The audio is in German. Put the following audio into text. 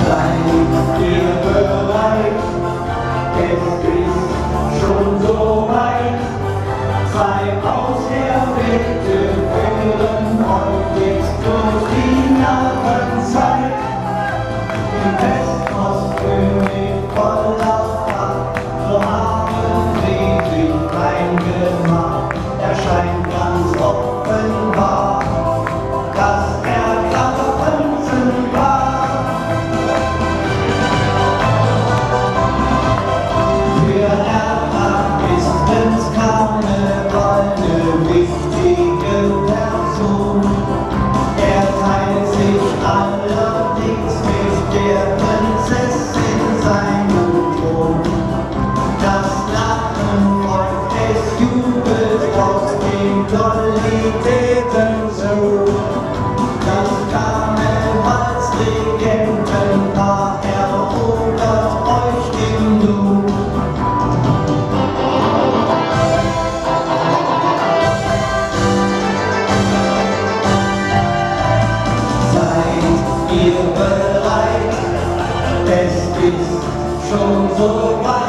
Seid ihr bereit? Es ist schon so weit. Zwei aus der Mitte führen euch jetzt durch die Narrenzeit. Im West-Ost-König voller Pracht, so haben sie sich reingemacht. Erscheint ganz offenbar, dass er Prinzen war. Für Erhard ist Prinz Karneval eine wichtige Person. Er teilt sich allerdings mit der Prinzessin seinen Thron. Das Lachen folgt, es jubelt aus den Dollitäten so. Das Karnevalsregentenpaar erobert euch im Nu. Seid ihr bereit? Es ist schon so weit.